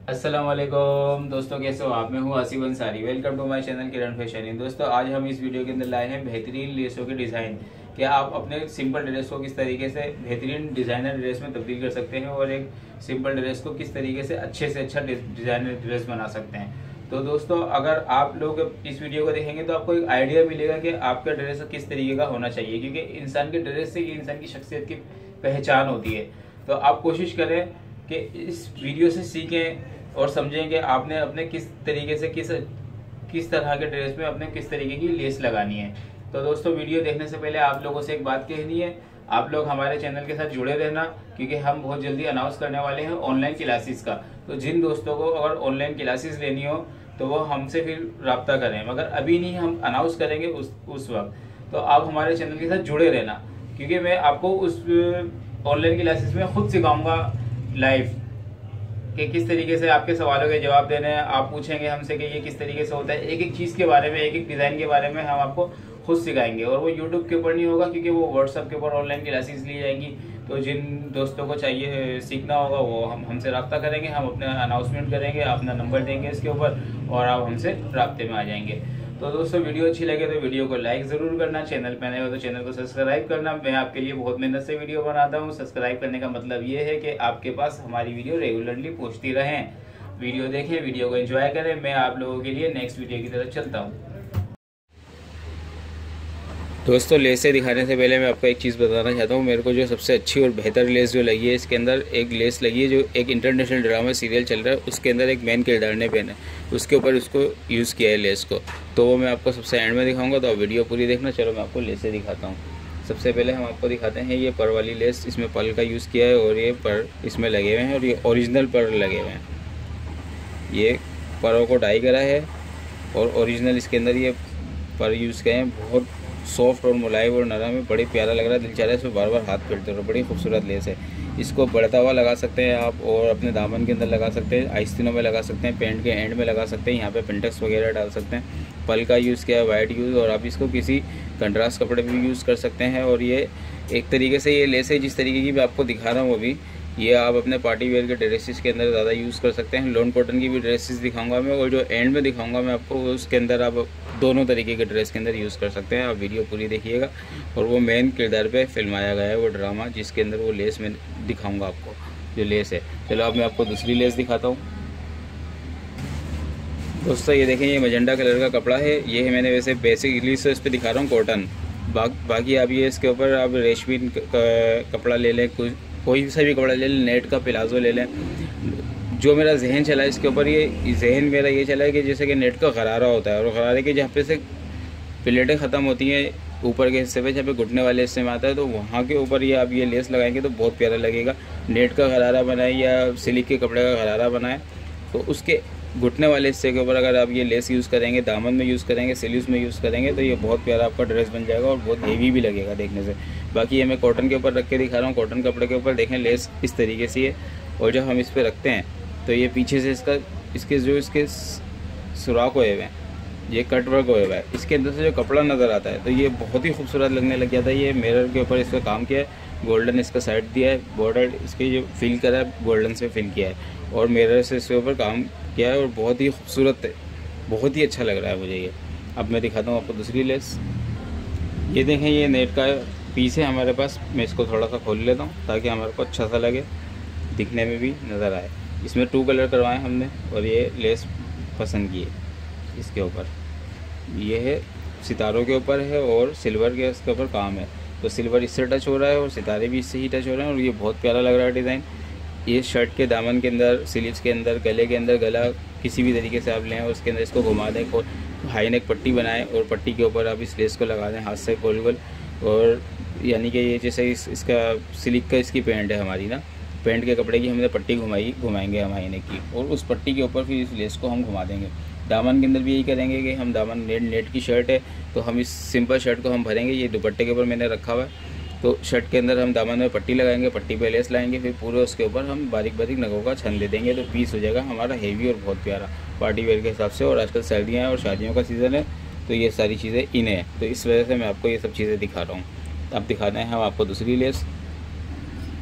अस्सलाम वालेकुम दोस्तों, कैसे हो आप? मैं हूँ Asif Ansari. Welcome to my channel Kiran fashion. दोस्तों, आज हम इस वीडियो के अंदर लाए हैं बेहतरीन लेसों के डिज़ाइन। कि आप अपने सिंपल ड्रेस को किस तरीके से बेहतरीन डिज़ाइनर ड्रेस में तब्दील कर सकते हैं और एक सिंपल ड्रेस को किस तरीके से अच्छा डिज़ाइनर ड्रेस बना सकते हैं। तो दोस्तों, अगर आप लोग इस वीडियो को देखेंगे तो आपको एक आइडिया मिलेगा कि आपका ड्रेस किस तरीके का होना चाहिए, क्योंकि इंसान के ड्रेस से ही इंसान की शख्सियत की पहचान होती है। तो आप कोशिश करें कि इस वीडियो से सीखें और समझें कि आपने अपने किस तरीके से किस तरह के ड्रेस में अपने किस तरीके की लेस लगानी है। तो दोस्तों, वीडियो देखने से पहले आप लोगों से एक बात कहनी है, आप लोग हमारे चैनल के साथ जुड़े रहना, क्योंकि हम बहुत जल्दी अनाउंस करने वाले हैं ऑनलाइन क्लासेस का। तो जिन दोस्तों को अगर ऑनलाइन क्लासेस लेनी हो तो वो हमसे फिर रब्ता करें, मगर अभी नहीं, हम अनाउंस करेंगे उस वक्त। तो आप हमारे चैनल के साथ जुड़े रहना, क्योंकि मैं आपको उस ऑनलाइन क्लासेस में खुद सिखाऊंगा लाइव कि किस तरीके से आपके सवालों के जवाब देने हैं। आप पूछेंगे हमसे कि ये किस तरीके से होता है, एक एक चीज़ के बारे में, एक एक डिज़ाइन के बारे में हम आपको खुद सिखाएंगे। और वो यूट्यूब के ऊपर नहीं होगा, क्योंकि वो व्हाट्सएप के ऊपर ऑनलाइन क्लासेस ली जाएंगी। तो जिन दोस्तों को चाहिए सीखना होगा वो हमसे रब्ता करेंगे, हम अपना अनाउंसमेंट करेंगे, अपना नंबर देंगे इसके ऊपर और आप हमसे रब्ते में आ जाएंगे। तो दोस्तों, वीडियो अच्छी लगे तो वीडियो को लाइक ज़रूर करना, चैनल पे नए हो तो चैनल को सब्सक्राइब करना। मैं आपके लिए बहुत मेहनत से वीडियो बनाता हूँ। सब्सक्राइब करने का मतलब ये है कि आपके पास हमारी वीडियो रेगुलरली पहुँचती रहें। वीडियो देखें, वीडियो को एंजॉय करें। मैं आप लोगों के लिए नेक्स्ट वीडियो की तरफ चलता हूँ। दोस्तों, लेसें दिखाने से पहले मैं आपको एक चीज़ बताना चाहता हूँ। मेरे को जो सबसे अच्छी और बेहतर लेस जो लगी है, इसके अंदर एक लेस लगी है जो एक इंटरनेशनल ड्रामा सीरियल चल रहा है, उसके अंदर एक मेन किरदार ने पहना है, उसके ऊपर उसको यूज़ किया है लेस को। तो वो मैं आपको सबसे एंड में दिखाऊंगा, तो आप वीडियो पूरी देखना। चलो मैं आपको लेसें दिखाता हूँ। सबसे पहले हम आपको दिखाते हैं ये पर वाली लेस। इसमें पल का यूज़ किया है और ये पर इसमें लगे हुए हैं और ये ओरिजिनल पर लगे हुए हैं। ये परों को डाई करा है और ओरिजिनल इसके अंदर ये पर यूज़ किए हैं। बहुत सॉफ्ट और मुलायम और नरम है, बड़ी प्यारा लग रहा है, दिल चाह रहा है इसमें बार बार हाथ फेरते रहो। बड़ी खूबसूरत लेस है। इसको बढ़ता हुआ लगा सकते हैं आप और अपने दामन के अंदर लगा सकते हैं, आइस्तीनों में लगा सकते हैं, पेंट के एंड में लगा सकते हैं, यहाँ पे पेंटेक्स वगैरह डाल सकते हैं। पल का यूज़ किया है, वाइट यूज़, और आप इसको किसी कंट्रास्ट कपड़े भी यूज़ कर सकते हैं। और ये एक तरीके से ये लेस है जिस तरीके की मैं आपको दिखा रहा हूँ अभी, ये आप अपने पार्टी वेयर के ड्रेसेस के अंदर ज़्यादा यूज़ कर सकते हैं। लॉन कॉटन की भी ड्रेसेस दिखाऊंगा मैं, और जो एंड में दिखाऊंगा मैं आपको उसके अंदर आप दोनों तरीके के ड्रेस के अंदर यूज़ कर सकते हैं। आप वीडियो पूरी देखिएगा। और वो मेन किरदार पे फिल्माया गया है वो ड्रामा, जिसके अंदर वो लेस में दिखाऊंगा आपको जो लेस है। चलो अब मैं आपको दूसरी लेस दिखाता हूँ। दोस्तों, ये देखें, ये मजेंडा कलर का कपड़ा है। ये है, मैंने वैसे बेसिकली इस पर दिखा रहा हूँ कॉटन। बाकी आप ये इसके ऊपर आप रेशमी कपड़ा ले लें, कोई सा भी कपड़ा ले लें, नेट का प्लाजो ले लें। जो मेरा जहन चला है इसके ऊपर, ये जहन मेरा ये चला है कि जैसे कि नेट का गरारा होता है, और गरारे के जहाँ पे से प्लेटें ख़त्म होती हैं ऊपर के हिस्से पे, जहाँ पे घुटने वाले हिस्से में आता है, तो वहाँ के ऊपर ये आप ये लेस लगाएंगे तो बहुत प्यारा लगेगा। नेट का गरारा बनाए या सिल्क के कपड़े का गरारा बनाए, तो उसके घुटने वाले हिस्से के ऊपर अगर आप ये लेस यूज़ करेंगे, दामन में यूज़ करेंगे, स्लीव्स में यूज़ करेंगे, तो ये बहुत प्यारा आपका ड्रेस बन जाएगा और बहुत हेवी भी लगेगा देखने से। बाकी ये मैं कॉटन के ऊपर रख के दिखा रहा हूँ। कॉटन कपड़े के ऊपर देखें लेस इस तरीके से है, और जब हम इस पर रखते हैं तो ये पीछे से इसके सुराख हुए हुए हैं, ये कट वर्क हुए हुआ है, इसके अंदर से जो कपड़ा नज़र आता है तो ये बहुत ही खूबसूरत लगने लग जाता है। ये मिरर के ऊपर इसका काम किया है, गोल्डन इसका साइड दिया है, बॉर्डर इसके जो फिल करा है गोल्डन से फिल किया है, और मिरर से इसके ऊपर काम किया है, और बहुत ही खूबसूरत है, बहुत ही अच्छा लग रहा है मुझे ये। अब मैं दिखाता हूँ आपको दूसरी लेस। ये देखें, ये नेट का पीस है हमारे पास। मैं इसको थोड़ा सा खोल लेता हूँ ताकि हमारे को अच्छा सा लगे, दिखने में भी नज़र आए। इसमें 2 कलर करवाए हमने, और ये लेस पसंद की है इसके ऊपर। ये है सितारों के ऊपर है और सिल्वर के इसके ऊपर काम है, तो सिल्वर इससे टच हो रहा है और सितारे भी इससे ही टच हो रहे हैं, और ये बहुत प्यारा लग रहा है डिज़ाइन। ये शर्ट के दामन के अंदर, स्लीव्स के अंदर, गले के अंदर, गला किसी भी तरीके से आप लें और उसके अंदर इसको घुमा दें, हाई नेक पट्टी बनाएं और पट्टी के ऊपर आप इस लेस को लगा दें हाथ से गोल गोल। और यानी कि ये जैसे इसका सिल्क का इसकी पैंट है हमारी ना, पैंट के कपड़े की हमने पट्टी घुमाएंगे हम हाई नेक की, और उस पट्टी के ऊपर फिर इस लेस को हम घुमा देंगे। दामन के अंदर भी यही करेंगे कि हम दामन नेट की शर्ट है तो हम इस सिंपल शर्ट को हम भरेंगे, ये दुपट्टे के ऊपर मैंने रखा हुआ है, तो शर्ट के अंदर हम दामन में पट्टी लगाएंगे, पट्टी पे लेस लाएंगे, फिर पूरे उसके ऊपर हम बारीक बारीक नगों का छन दे देंगे, तो पीस हो जाएगा हमारा हेवी और बहुत प्यारा पार्टी वेयर के हिसाब से। और आजकल सर्दियाँ हैं और शादियों का सीज़न है, तो ये सारी चीज़ें इन्हें हैं, तो इस वजह से मैं आपको ये सब चीज़ें दिखा रहा हूँ। अब दिखाते हैं हम आपको दूसरी लेस।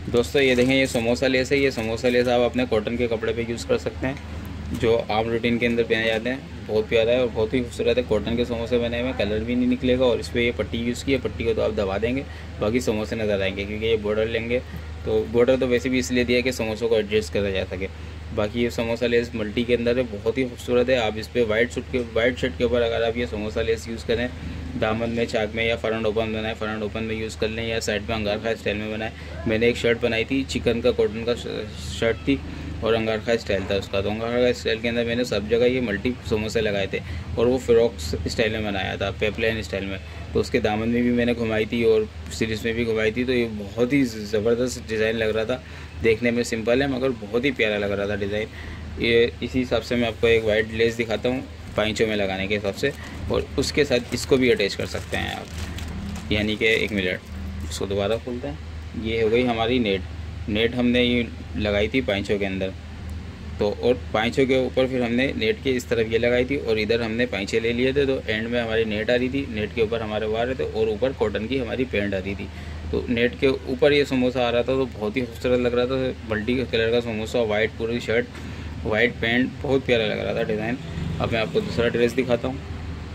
दोस्तों ये देखें, ये समोसा लेस है। ये समोसा लेस आप अपने कॉटन के कपड़े पे यूज़ कर सकते हैं, जो आम रूटीन के अंदर पहने जाते हैं। बहुत प्यारा है और बहुत ही खूबसूरत है। कॉटन के समोसे बने हुए हैं, कलर भी नहीं निकलेगा। और इस पर ये पट्टी यूज़ की है, पट्टी को तो आप दबा देंगे, बाकी समोसे नज़र आएंगे, क्योंकि ये बॉर्डर लेंगे। तो बॉर्डर तो वैसे भी इसलिए दिया है कि समोसों को एडजस्ट करा जा सके। बाकी ये समोसा लेस मल्टी के अंदर है, बहुत ही खूबसूरत है। आप इस पर वाइट शर्ट के ऊपर अगर आप ये समोसा लेस यूज़ करें, दामन में, चाक में या फ्रंट ओपन बनाए, फ्रंट ओपन में यूज़ कर लें, या साइड में अंगारखा स्टाइल में बनाए। मैंने एक शर्ट बनाई थी, चिकन का कॉटन का शर्ट थी और अंगारखा स्टाइल था उसका। तो अंगारखा स्टाइल के अंदर मैंने सब जगह ये मल्टी समोसे लगाए थे और वो फ्रॉक स्टाइल में बनाया था, पेपलाइन स्टाइल में। तो उसके दामन में भी मैंने घुमाई थी और सीरीज़ में भी घुमाई थी। तो ये बहुत ही ज़बरदस्त डिज़ाइन लग रहा था, देखने में सिंपल है मगर बहुत ही प्यारा लग रहा था डिज़ाइन। ये इसी हिसाब से मैं आपको एक वाइट लेस दिखाता हूँ पाइंचों में लगाने के हिसाब से, और उसके साथ इसको भी अटैच कर सकते हैं आप। यानी कि 1 मिनट, इसको दोबारा खोलते हैं। ये हो गई हमारी नेट हमने ये लगाई थी पाइंचों के अंदर। तो और पाइंचों के ऊपर फिर हमने नेट के इस तरफ ये लगाई थी और इधर हमने पाइंचे ले लिए थे। तो एंड में हमारी नेट आ रही थी, नेट के ऊपर हमारे वो आ रहे थे और ऊपर कॉटन की हमारी पैंट आ रही थी। तो नेट के ऊपर ये समोसा आ रहा था, तो बहुत ही खूबसूरत लग रहा था। मल्टी कलर का समोसा, वाइट पूरी शर्ट, वाइट पैंट, बहुत प्यारा लग रहा था डिज़ाइन। अब मैं आपको दूसरा ड्रेस दिखाता हूँ।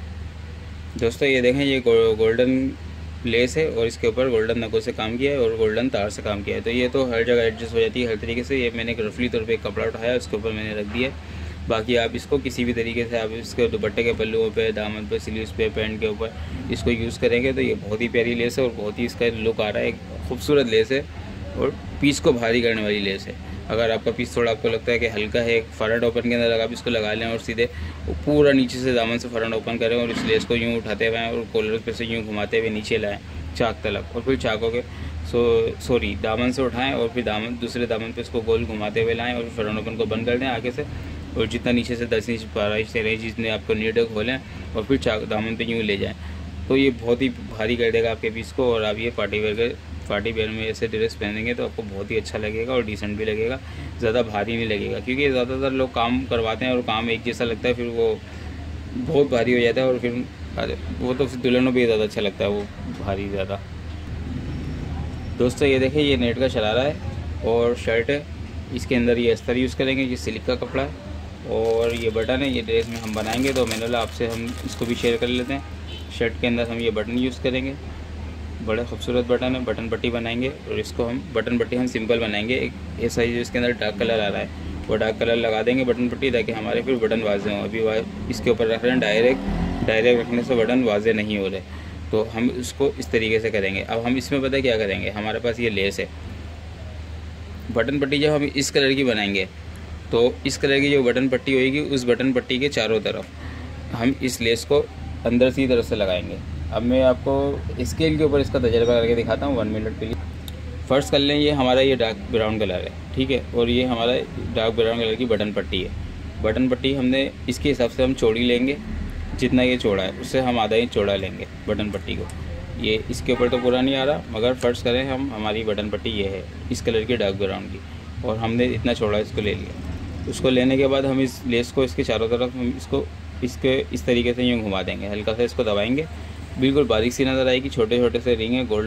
दोस्तों ये देखें, ये गोल्डन लेस है और इसके ऊपर गोल्डन नगों से काम किया है और गोल्डन तार से काम किया है। तो ये तो हर जगह एडजस्ट हो जाती है हर तरीके से। ये मैंने एक रफली तौर पे एक कपड़ा उठाया, उसके ऊपर मैंने रख दिया है। बाकी आप इसको किसी भी तरीके से, आप इसके दुपट्टे के पल्लुओं पे, दामन पे, स्लीव्स पे, पैंट के ऊपर इसको यूज़ करेंगे तो ये बहुत ही प्यारी लेस है और बहुत ही इसका लुक आ रहा है। एक खूबसूरत लेस है और पीस को भारी करने वाली लेस है। अगर आपका पीस थोड़ा आपको लगता है कि हल्का है, फ्रंट ओपन के अंदर आप इसको लगा लें और सीधे पूरा नीचे से दामन से फ्रंट ओपन करें और इस लेस को यूँ उठाते हुए और कॉलर पे से यूँ घुमाते हुए नीचे लाएँ चाक तलक, और फिर चाकों के दामन से उठाएं और फिर दूसरे दामन पे इसको गोल घुमाते हुए लाएं और फ्रंट ओपन को बंद कर दें आगे से। और जितना नीचे से 10 इंच 12 इंच 13 इंच जितने आपको नीड है खोलें और फिर चाक दामन पे यूँ ले जाएँ। तो ये बहुत ही भारी कर देगा आपके पीस को। और आप ये पार्टी वेयर में ऐसे ड्रेस पहनेंगे तो आपको बहुत ही अच्छा लगेगा और डिसेंट भी लगेगा, ज़्यादा भारी नहीं लगेगा। क्योंकि ज़्यादातर लोग काम करवाते हैं और काम एक जैसा लगता है, फिर वो बहुत भारी हो जाता है और फिर वो तो फिर दुल्हनों भी ज़्यादा अच्छा लगता है वो भारी ज़्यादा। दोस्तों ये देखें, ये नेट का शरारा है और शर्ट है। इसके अंदर ये अस्तर यूज़ करेंगे, ये सिल्क का कपड़ा है और ये बटन है। ये ड्रेस में हम बनाएंगे तो मैंने बोला आपसे हम इसको भी शेयर कर लेते हैं। शर्ट के अंदर हम ये बटन यूज़ करेंगे, बड़े खूबसूरत बटन है, बटन पट्टी बनाएंगे। और इसको हम बटन पट्टी हम सिंपल बनाएंगे। एक ऐसा ही जो इसके अंदर डार्क कलर आ रहा है वो डार्क कलर लगा देंगे बटन पट्टी, ताकि हमारे फिर बटन वाजे हों। अभी इसके ऊपर रख रहे हैं डायरेक्ट रखने से बटन वाजे नहीं हो रहे, तो हम उसको इस तरीके से करेंगे। अब हम इसमें पता क्या करेंगे, हमारे पास ये लेस है। बटन पट्टी जब हम इस कलर की बनाएंगे तो इस कलर की जो बटन पट्टी होगी, उस बटन पट्टी के चारों तरफ हम इस लेस को अंदर से तरफ से लगाएंगे। अब मैं आपको स्केल के ऊपर इसका तजर्बा करके दिखाता हूँ 1 मिनट के लिए। फ़र्स्ट कर लें, ये हमारा ये डार्क ब्राउन कलर है, ठीक है, और ये हमारा डार्क ब्राउन कलर की बटन पट्टी है। बटन पट्टी हमने इसके हिसाब से हम चौड़ी लेंगे, जितना ये चौड़ा है उससे हम आधा इंच चौड़ा लेंगे बटन पट्टी को। ये इसके ऊपर तो पूरा नहीं आ रहा, मगर फ़र्स्ट करें हम, हमारी बटन पट्टी ये है इस कलर की डार्क ब्राउन की, और हमने इतना चौड़ा इसको ले लिया। उसको लेने के बाद हम इस लेस को इसके चारों तरफ हम इसको इस तरीके से यूँ घुमा देंगे, हल्का सा इसको दबाएंगे, बिल्कुल बारीक सी नज़र आएगी। छोटे छोटे से रिंग है गोल्डन।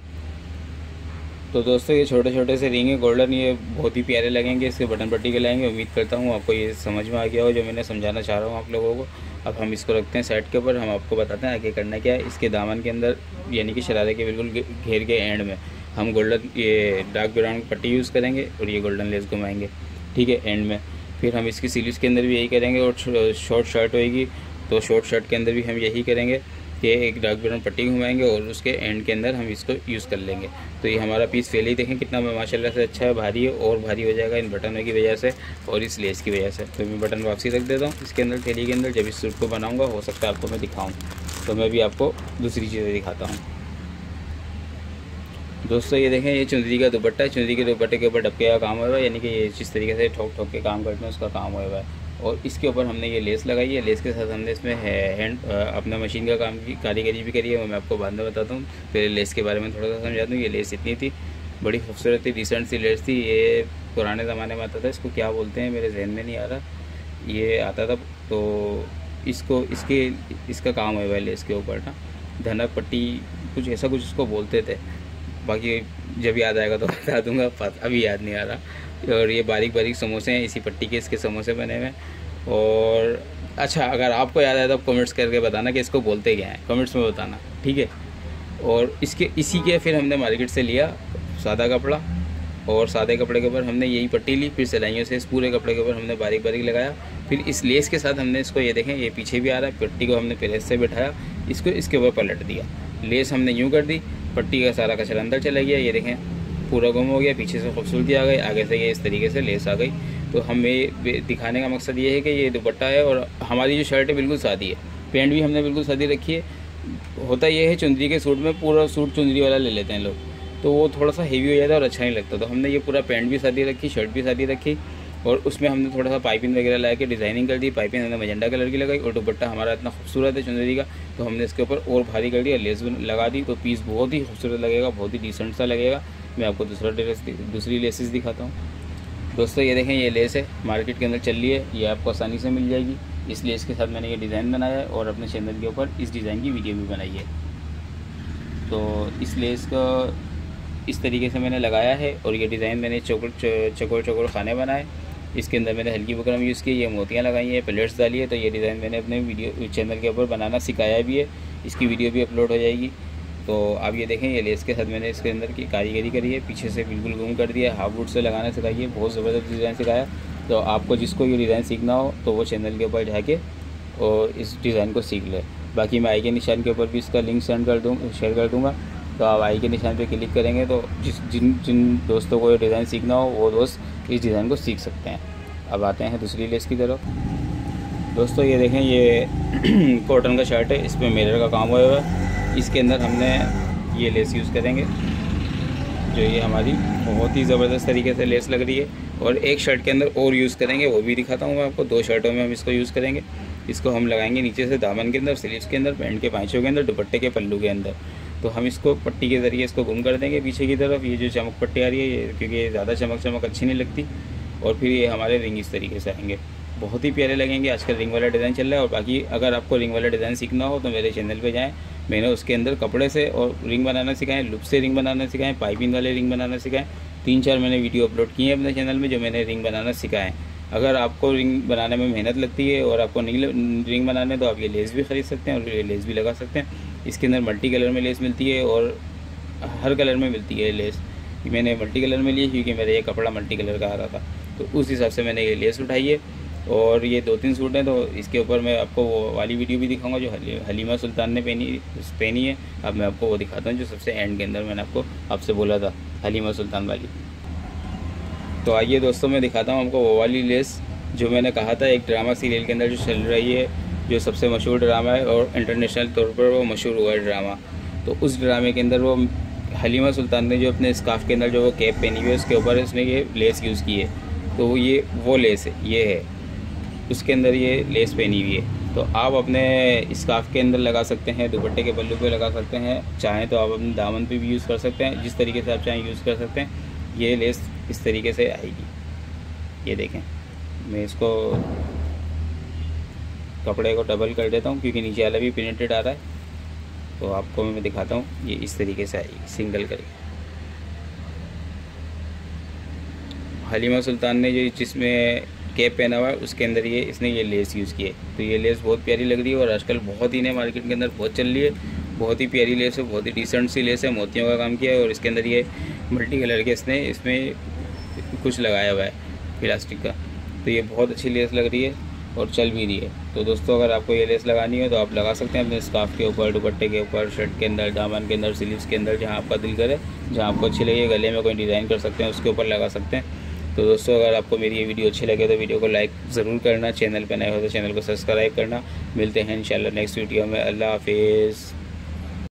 तो दोस्तों ये छोटे छोटे से रिंग है गोल्डन, ये बहुत ही प्यारे लगेंगे इसके बटन पट्टी के लाएंगे। उम्मीद करता हूँ आपको ये समझ में आ गया हो जो मैंने समझाना चाह रहा हूँ आप लोगों को। अब हम इसको रखते हैं साइड के ऊपर। हम आपको बताते हैं आगे करना क्या है। इसके दामन के अंदर यानी कि शरारे के बिल्कुल घेर के एंड में हम गोल्डन ये डार्क ब्राउन पट्टी यूज़ करेंगे और ये गोल्डन लेस घुमाएंगे, ठीक है, एंड में। फिर हम इसकी स्लीव्स के अंदर भी यही करेंगे और शॉर्ट शर्ट होएगी तो शॉर्ट शर्ट के अंदर भी हम यही करेंगे कि एक डार्क ब्राउन पट्टी घुमाएंगे और उसके एंड के अंदर हम इसको यूज़ कर लेंगे। तो ये हमारा पीस पहले ही देखें कितना माशाल्लाह से अच्छा है, भारी है और भारी हो जाएगा इन बटनों की वजह से और इस लेस की वजह से। तो मैं बटन वापसी रख देता हूँ इसके अंदर थैली के अंदर। जब इस सूट को बनाऊँगा हो सकता है आपको मैं दिखाऊँ, तो मैं भी आपको दूसरी चीज़ें दिखाता हूँ। दोस्तों ये देखें, ये चुंदरी का दुपट्टा है। चुंदरी के दुपट्टे के ऊपर डबके का काम हुआ है, यानी कि ये जिस तरीके से ठोक ठोक के काम करते हैं उसका काम हुआ है। और इसके ऊपर हमने ये लेस लगाई है। लेस के साथ हमने इसमें हैंड अपना मशीन का काम की कारीगरी भी करी है, वो मैं आपको बाद में बताता हूँ। पहले लेस के बारे में थोड़ा सा समझा दूँ। ये लेस इतनी थी, बड़ी खूबसूरत थी, डिसेंट सी लेस थी। ये पुराने ज़माने में आता था, इसको क्या बोलते हैं मेरे जहन में नहीं आ रहा, ये आता था। तो इसको इसका काम हुआ है लेस के ऊपर ना, धनक पट्टी कुछ ऐसा कुछ इसको बोलते थे, बाकी जब याद आएगा तो बता दूंगा, अभी याद नहीं आ रहा। और ये बारीक बारीक समोसे हैं, इसी पट्टी के इसके समोसे बने हुए हैं। और अच्छा, अगर आपको याद आए तो आप कमेंट्स करके बताना कि इसको बोलते क्या हैं, कमेंट्स में बताना, ठीक है। और इसी के फिर हमने मार्केट से लिया सादा कपड़ा, और सादे कपड़े के ऊपर हमने यही पट्टी ली, फिर सिलाइयों से इस पूरे कपड़े के ऊपर हमने बारीक बारीक लगाया। फिर इस लेस के साथ हमने इसको, ये देखें ये पीछे भी आ रहा है, पट्टी को हमने प्रेस से बिठाया, इसको इसके ऊपर पलट दिया। लेस हमने यूँ कर दी, पट्टी का सारा कचरा अंदर चला गया, ये देखें पूरा गुम हो गया, पीछे से खूबसूरती आ गई, आगे से ये इस तरीके से लेस आ गई। तो हमें दिखाने का मकसद ये है कि ये दुपट्टा है और हमारी जो शर्ट है बिल्कुल सादी है, पैंट भी हमने बिल्कुल सादी रखी है। होता ये है चुंदरी के सूट में पूरा सूट चुंदरी वाला ले लेते हैं लोग, तो वो थोड़ा सा हेवी हो जाता है और अच्छा नहीं लगता। तो हमने ये पूरा पैंट भी सादी रखी, शर्ट भी सादी रखी, और उसमें हमने थोड़ा सा पाइपिंग वगैरह लगा के डिज़ाइनिंग कर दी। पाइपिंग हमने मजेंडा कलर की लगाई, और दुपट्टा हमारा इतना खूबसूरत है चुंदरी का, तो हमने इसके ऊपर और भारी कर दिया, लेस लगा दी, तो पीस बहुत ही खूबसूरत लगेगा, बहुत ही डिसेंट सा लगेगा। मैं आपको दूसरी लेसेस दिखाता हूँ। दोस्तों ये देखें, ये लेस है, मार्केट के अंदर चल रही है, ये आपको आसानी से मिल जाएगी। इस लेस के साथ मैंने ये डिज़ाइन बनाया है और अपने चैनल के ऊपर इस डिज़ाइन की वीडियो भी बनाई है। तो इस लेस का इस तरीके से मैंने लगाया है, और ये डिज़ाइन मैंने चौकोर खाने बनाए। इसके अंदर मैंने हल्की बुकरम यूज़ की, ये मोतियाँ लगाई हैं, प्लेट्स डाली है। तो ये डिज़ाइन मैंने अपने वीडियो चैनल के ऊपर बनाना सिखाया भी है, इसकी वीडियो भी अपलोड हो जाएगी। तो आप ये देखें, ये लेस के साथ मैंने इसके अंदर की कारीगरी करी है, पीछे से बिल्कुल गुम कर दिया, हाफ वुड से लगाना सिखाई है, बहुत ज़बरदस्त डिज़ाइन सिखाया। तो आपको जिसको ये डिज़ाइन सीखना हो तो वो चैनल के ऊपर जाके और इस डिज़ाइन को सीख ले। बाकी मैं आई के निशान के ऊपर भी इसका लिंक शेयर कर दूँगा। तो आप आई के निशान पे क्लिक करेंगे तो जिन दोस्तों को ये डिज़ाइन सीखना हो वो दोस्त इस डिज़ाइन को सीख सकते हैं। अब आते हैं दूसरी लेस की तरफ। दोस्तों ये देखें, ये कॉटन का शर्ट है, इस पर मिरर का काम हुआ हुआ है। इसके अंदर हमने ये लेस यूज़ करेंगे, जो ये हमारी बहुत ही ज़बरदस्त तरीके से लेस लग रही है। और एक शर्ट के अंदर और यूज़ करेंगे, वो भी दिखाता हूँ मैं आपको। 2 शर्टों में हम इसको यूज़ करेंगे। इसको हम लगाएंगे नीचे से दामन के अंदर, स्लीव्स के अंदर, पैंट के पाँचों के अंदर, दुपट्टे के पल्लू के अंदर। तो हम इसको पट्टी के ज़रिए इसको गुम कर देंगे पीछे की तरफ। ये जो चमक पट्टी आ रही है ये, क्योंकि ये ज़्यादा चमक अच्छी नहीं लगती। और फिर ये हमारे रिंग इस तरीके से आएंगे, बहुत ही प्यारे लगेंगे। आजकल रिंग वाला डिज़ाइन चल रहा है। और बाकी अगर आपको रिंग वाला डिज़ाइन सीखना हो तो मेरे चैनल पे जाएं, मैंने उसके अंदर कपड़े से और रिंग बनाना सिखाएं, लुप से रिंग बनाना सिखाएं, पाइपिंग वाले रिंग बनाना सिखाएं। 3-4 मैंने वीडियो अपलोड किए हैं अपने चैनल में, जो मैंने रिंग बनाना सिखाएं। अगर आपको रिंग बनाने में मेहनत लगती है और आपको नहीं रिंग बनाने, तो आप ये लेस भी ख़रीद सकते हैं और ये लेस भी लगा सकते हैं। इसके अंदर मल्टी कलर में लेस मिलती है और हर कलर में मिलती है लेस। मैंने मल्टी कलर में ली क्योंकि मेरा ये कपड़ा मल्टी कलर का आ रहा था, तो उस हिसाब से मैंने ये लेस उठाई है। और ये 2-3 सूट हैं, तो इसके ऊपर मैं आपको वो वाली वीडियो भी दिखाऊंगा जो हलीमा सुल्तान ने पहनी है। अब मैं आपको वो दिखाता हूँ जो सबसे एंड के अंदर मैंने आपसे बोला था, हलीमा सुल्तान वाली। तो आइए दोस्तों, मैं दिखाता हूँ आपको वो वाली लेस जो मैंने कहा था एक ड्रामा सीरियल के अंदर जो चल रही है, जो सबसे मशहूर ड्रामा है और इंटरनेशनल तौर पर वो मशहूर हुआ है ड्रामा। तो उस ड्रामे के अंदर वो हलीमा सुल्तान ने जो अपने स्कार्फ के अंदर जो वो कैप पहनी हुई है उसके ऊपर इसने ये लेस यूज़ की है। तो ये वो लेस है, ये है, उसके अंदर ये लेस पहनी हुई है। तो आप अपने स्कार्फ के अंदर लगा सकते हैं, दुपट्टे के पल्लू पे लगा सकते हैं, चाहें तो आप अपने दामन पे भी यूज़ कर सकते हैं, जिस तरीके से आप चाहें यूज़ कर सकते हैं। ये लेस इस तरीके से आएगी। ये देखें, मैं इसको कपड़े को डबल कर देता हूँ क्योंकि नीचे वाला भी प्रिंटेड आ रहा है। तो आपको मैं दिखाता हूँ, ये इस तरीके से आएगी सिंगल करके। हलीमा सुल्तान ने जो जिसमें कैप पहना हुआ है उसके अंदर ये इसने ये लेस यूज़ की है। तो ये लेस बहुत प्यारी लग रही है और आजकल बहुत ही नए मार्केट के अंदर बहुत चल रही है। बहुत ही प्यारी लेस है, बहुत ही डिसेंट सी लेस है, मोतियों का काम किया है। और इसके अंदर ये मल्टी कलर के इसने इसमें कुछ लगाया हुआ है प्लास्टिक का। तो ये बहुत अच्छी लेस लग रही है और चल भी रही है। तो दोस्तों, अगर आपको ये लेस लगानी हो तो आप लगा सकते हैं अपने स्कार्फ के ऊपर, दुपट्टे के ऊपर, शर्ट के अंदर, दामन के अंदर, स्लीव्स के अंदर, जहाँ आपका दिल करे, जहाँ आपको अच्छी लगे, गले में कोई डिज़ाइन कर सकते हैं उसके ऊपर लगा सकते हैं। तो दोस्तों, अगर आपको मेरी ये वीडियो अच्छी लगे तो वीडियो को लाइक ज़रूर करना, चैनल पर नए हो तो चैनल को सब्सक्राइब करना। मिलते हैं इंशाल्लाह नेक्स्ट वीडियो में। अल्लाह हाफिज़।